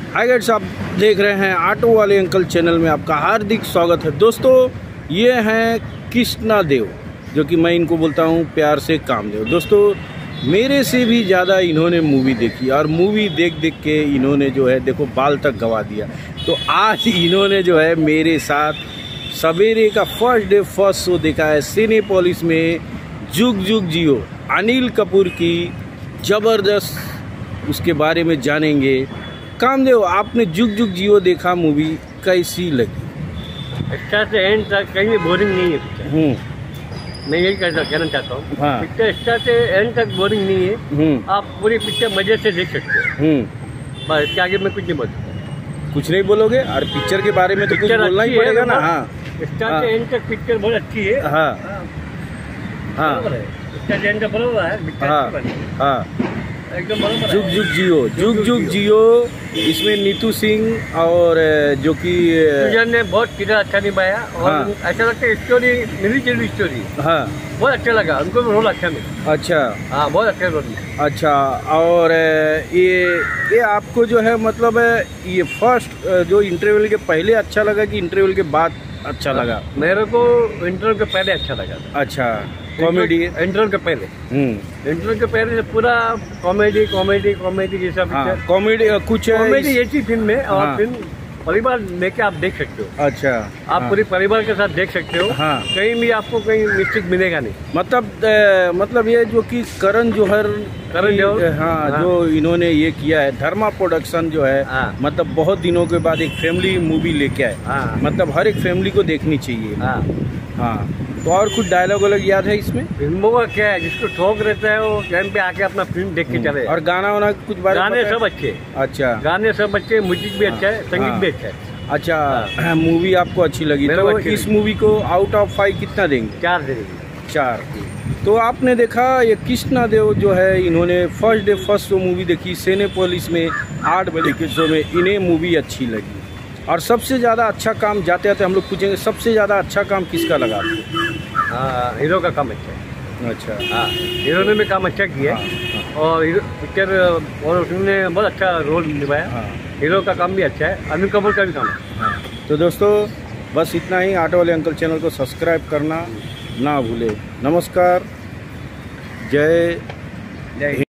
Hi guys, आप देख रहे हैं ऑटो वाले अंकल चैनल में आपका हार्दिक स्वागत है। दोस्तों, ये हैं कृष्णा देव, जो कि मैं इनको बोलता हूँ प्यार से कामदेव। दोस्तों, मेरे से भी ज़्यादा इन्होंने मूवी देखी और मूवी देख देख के इन्होंने जो है देखो बाल तक गवा दिया। तो आज इन्होंने जो है मेरे साथ सवेरे का फर्स्ट डे फर्स्ट शो देखा है सिनेपोलिस में। जुग जुग जियो अनिल कपूर की ज़बरदस्त उसके बारे में जानेंगे। कामदेव, आपने जुग जुग जियो देखा, मूवी कैसी लगी? अच्छा से एंड तक कहीं बोरिंग नहीं है पिक्चर। मैं यही कहना चाहता हूँ। हाँ। पिक्चर अच्छा से एंड तक बोरिंग नहीं है। आप पूरी पिक्चर मजे से देख सकते हो। बस इसके आगे मैं कुछ नहीं बोलूँ। कुछ नहीं बोलोगे? और पिक्चर के बारे में तो कुछ बोलना ही पड़ेगा ना। हाँ, स्टार्ट से एंड तक पिक्चर बहुत अच्छी है। हाँ हाँ स्टार्ट से एंड तक बराबर है। हाँ हाँ, एकदम बराबर। जुग जुग जियो, जुग जुग जियो। इसमें नीतू सिंह और जो कि ने बहुत किरदार अच्छा निभाया और हाँ। ऐसा लगता है स्टोरी मिली जुली स्टोरी। हाँ, बहुत अच्छा लगा, उनको रोल अच्छा मिला। अच्छा हाँ, बहुत अच्छा रोल मिला। अच्छा। और ये आपको जो है मतलब ये फर्स्ट जो इंटरवल के पहले अच्छा लगा कि इंटरवल के बाद अच्छा लगा? मेरे को इंटरव्यू के पहले अच्छा लगा था। अच्छा, कॉमेडी? इंटरव्यू के पहले, इंटरव्यू के पहले से पूरा कॉमेडी कॉमेडी कॉमेडी जैसा पिक्चर। कॉमेडी कुछ कॉमेडी ऐसी फिल्म है और हाँ। फिल्म परिवार लेके आप देख सकते हो। अच्छा, आप पूरे परिवार के साथ देख सकते हो। हाँ। कहीं भी आपको कहीं मिस्टेक मिलेगा नहीं। मतलब ये जो कि करण जौहर हाँ, जो इन्होंने ये किया है धर्मा प्रोडक्शन जो है, हाँ। मतलब बहुत दिनों के बाद एक फैमिली मूवी लेके आए। हाँ। मतलब हर एक फैमिली को देखनी चाहिए। हाँ। हाँ, तो और कुछ डायलॉग अलग याद है इसमें? फिल्मों का क्या है, जिसको शौक रहता है वो टाइम पे आके अपना फिल्म देख के चले। और गाना वाना कुछ बारे में गाने पता है? सब अच्छे। अच्छा, गाने सब अच्छे, म्यूजिक भी अच्छा है, संगीत भी अच्छा है। अच्छा, मूवी आपको अच्छी लगी? मेरे को तो अच्छी इस लगी। मूवी को आउट ऑफ 5 कितना देंगे? 4 दे देंगे। 4। तो आपने देखा ये कृष्णा देव जो है, इन्होंने first day first show movie देखी सिनेपोलिस में 8 बजे के शो में। इन्हें मूवी अच्छी लगी और सबसे ज़्यादा अच्छा काम, जाते जाते हम लोग पूछेंगे, सबसे ज़्यादा अच्छा काम किसका लगा आपको? हाँ, हीरो का काम अच्छा है। अच्छा, हाँ, हीरो ने भी काम अच्छा किया है और हीरो पिक्चर और उसने बहुत अच्छा रोल निभाया। हाँ। हीरो का काम भी अच्छा है, अनिल कपूर का भी काम है। हाँ। तो दोस्तों, बस इतना ही। ऑटो वाले अंकल चैनल को सब्सक्राइब करना ना भूले। नमस्कार, जय हिंद।